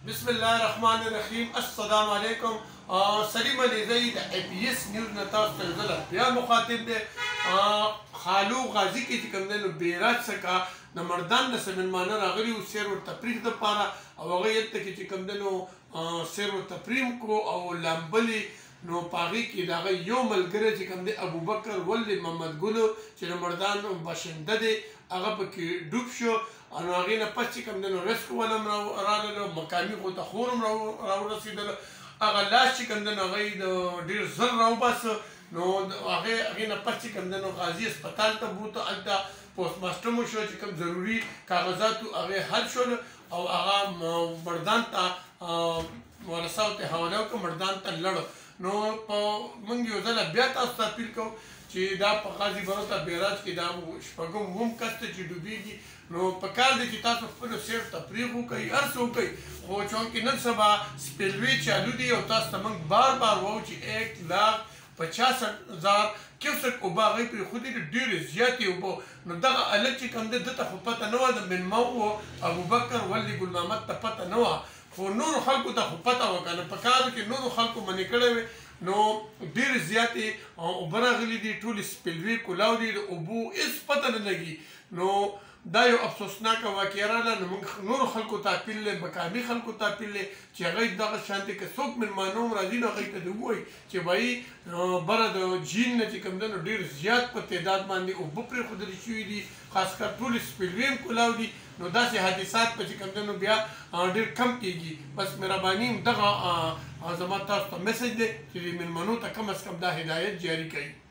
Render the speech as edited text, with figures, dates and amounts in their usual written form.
بسم الله الرحمن الرحیم. السلام علیکم. سلیم علی زئی د ای پی ایس نیوز نه تاسو ته زه بیا مخاطب دی. خالو غازی کې چې کوم دی نو بیراج څخه د مردان د سمنمانه راغلي و سیر ور تفریح دپاره او هغه هلته کې چې کوم دی نو سیر ور تفریح کړو او لامبلې نو په هغې کې د هغه یو ملګری چې کوم دی ابوبکر ولد محمد ګلو چې د مردان باشنده دی هغه پکې ډوب شو او نو هغې نه پس چې کوم دی نو رسک ولم راغلو مقامي خو ته خور هم راورسېدلو هغه لاس چې کوم دی نو هغه یې ډېر زر راوباسه نو هغې نه پس چې کوم دی نو غازي هسپتال ته بوته هلته پوسټ ماسټم وشو چې کوم ضروري کاغذات هغې حل شول او هغه مردان ته ورساو ته حواله وکړه مردان ته لړ نو په موږ یو ځله بیا تاسو ته اپیل کوو چې دا په قاضي بروته بیراج کې دا شپږم اووم کس ته چې ډوبېږي نو پکار دی چې تاسو خپلو سیر تفریح وکړئ هر څه وکړئ خو چونکې نن سبا سپیلوې چالو دي او تاسو ته موږ بار بار وایو چې 1,50,000 کیوسک اوبه هغوی پرېښودي دي ډېرې زیاتې اوبه نو دغه هلک چې کوم دی ده ته خو پته نه وه د مېلمه و ابوبکر ولد ګل محمد ته پته نه وه خو نورو خلکو ته خو پته وه که نه په کار کې نورو خلکو منې کړی وې نو ډېرې زیاتې اوبه راغلي دي ټولې سپیلوې کولاو دي د اوبو هېڅ پته نه لګي نو دا یو افسوسناکه واقعه راغله نو موږ نورو خلکو ته اپیل دی مقامي خلکو ته اپیل دی چې هغوی دغه شانتې که څوک مېلمانه هم راځي نو هغوی ته دې ووایي چې بهی بره د جین نه چې کوم دی نو ډېر زیات په تعداد باندې اوبه پرېښودل شوي دي خاص کر ټولې سپیلوې هم کولاو دي نو داسې حادثات په چې کوم دی نو بیا ډېر کم کېږي بس مهرباني دغه زما تاسو ته میسج دی چې مېلمنو ته کم از کم دا هدایت جاري کوي